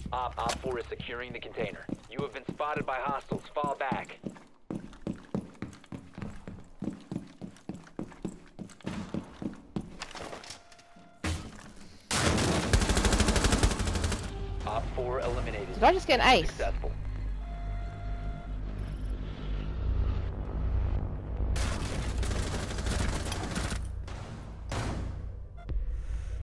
Op 4 is securing the container. You have been spotted by hostiles. Fall back. Op 4 eliminated. Did I just get an ace? Successful.